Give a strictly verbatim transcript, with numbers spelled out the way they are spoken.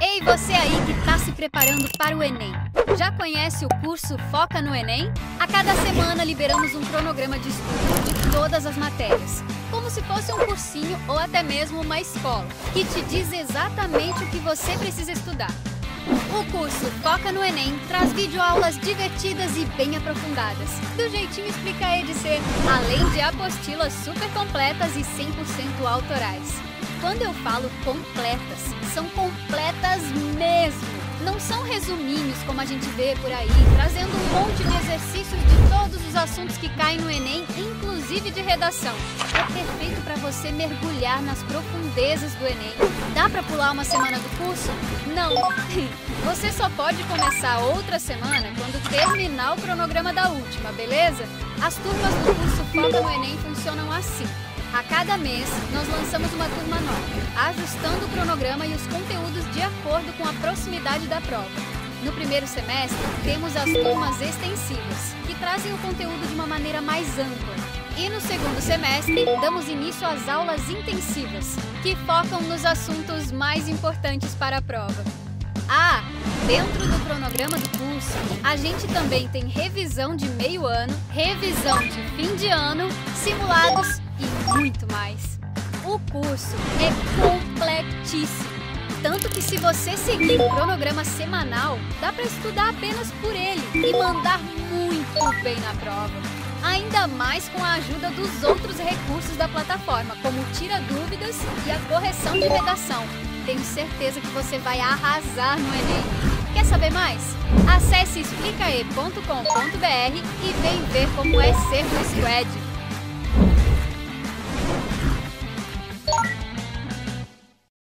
Ei, você aí que está se preparando para o Enem. Já conhece o curso Foca no Enem? A cada semana liberamos um cronograma de estudo de todas as matérias, como se fosse um cursinho ou até mesmo uma escola, que te diz exatamente o que você precisa estudar. O curso Foca no Enem traz videoaulas divertidas e bem aprofundadas, do jeitinho Explicaê de ser, além de apostilas super completas e cem por cento autorais. Quando eu falo completas, são completas mesmo! Não são resuminhos como a gente vê por aí, trazendo um monte de exercícios de todos os assuntos que caem no Enem, inclusive de redação. É perfeito para você mergulhar nas profundezas do Enem. Dá para pular uma semana do curso? Não! Você só pode começar outra semana quando terminar o cronograma da última, beleza? As turmas do curso Foca no Enem funcionam assim. A cada mês, nós lançamos uma turma nova, ajustando o cronograma e os conteúdos de acordo com a proximidade da prova. No primeiro semestre, temos as turmas extensivas, que trazem o conteúdo de uma maneira mais ampla. E no segundo semestre, damos início às aulas intensivas, que focam nos assuntos mais importantes para a prova. Ah, dentro do cronograma do curso, a gente também tem revisão de meio ano, revisão de fim de ano, simulados e muito mais. O curso é completíssimo, tanto que se você seguir o cronograma semanal, dá para estudar apenas por ele e mandar muito bem na prova. Ainda mais com a ajuda dos outros recursos da plataforma, como o Tira Dúvidas e a correção de redação. Tenho certeza que você vai arrasar no Enem. Quer saber mais? Acesse explicaê ponto com ponto br e vem ver como é ser do Squad.